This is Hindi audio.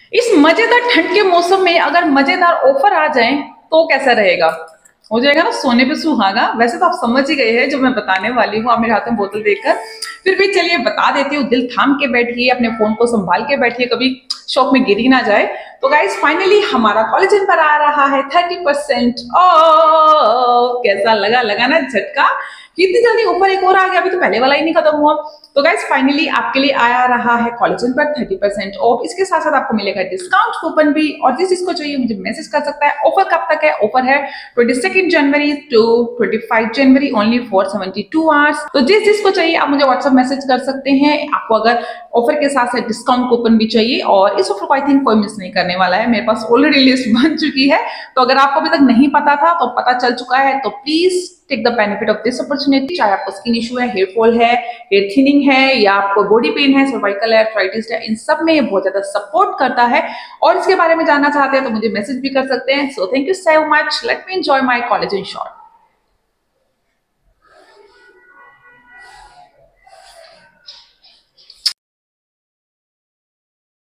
इस मजेदार ठंड के मौसम में अगर मजेदार ऑफर आ जाए तो कैसा रहेगा? हो जाएगा ना सोने पे सुहागा। वैसे तो आप समझ ही गए हैं जो मैं बताने वाली हूँ, आप मेरे हाथ में बोतल देखकर। फिर भी चलिए बता देती हूँ, दिल थाम के बैठिए, अपने फोन को संभाल के बैठिए, कभी शौक में गिरी ना जाए। तो गाइस फाइनली हमारा कॉलेजन पर आ रहा है 30%। ओ कैसा लगा ना झटका। कितनी जल्दी ऑफर एक और आ गया, अभी तो पहले वाला ही नहीं खत्म हुआ। तो गाइस फाइनली आपके लिए आया रहा है कॉलेजन पर 30% ऑफ। इसके साथ साथ आपको मिलेगा डिस्काउंट कूपन भी, और जिस जिसको चाहिए मुझे मैसेज कर सकता है। ऑफर कब तक है? ऑफर है 22 जनवरी टू 25 जनवरी, ओनली फॉर 72 आवर्स। तो जिस जिसको चाहिए आप मुझे व्हाट्सएप मैसेज कर सकते हैं। आपको अगर ऑफर के साथ साथ डिस्काउंट कूपन भी चाहिए, और इस ऑफर को आई थिंक कोई मिस नहीं करने वाला है, मेरे पास ऑलरेडी लिस्ट बन चुकी है। तो अगर आपको अभी तक नहीं पता था तो पता चल चुका है, तो please take the benefit of this opportunity. चाहे आपको स्किन इशू है, हेयर फॉल है, हेयर थिनिंग है, या आपको बॉडी पेन है, सर्वाइकल है, आर्थराइटिस है, इन सब में ये बहुत ज्यादा सपोर्ट करता है। और इसके बारे में जानना चाहते हैं तो मुझे मैसेज भी कर सकते हैं। So thank you so much, let me enjoy my college in short.